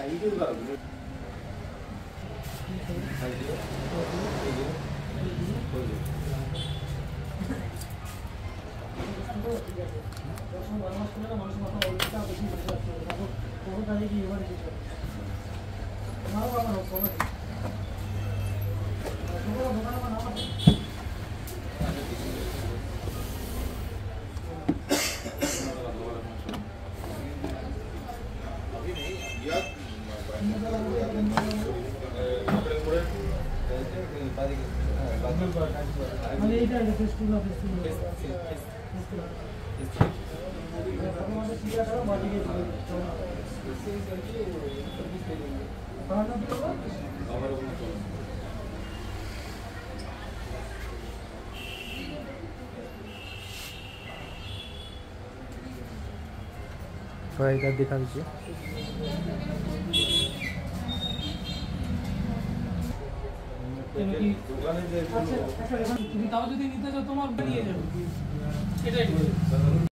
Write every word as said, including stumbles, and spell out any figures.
थोड़ा इधर दिखा दीजिए। আচ্ছা আচ্ছা তুমি তাও যদি নিতে চাও তোমার নিয়ে যাবে এটাই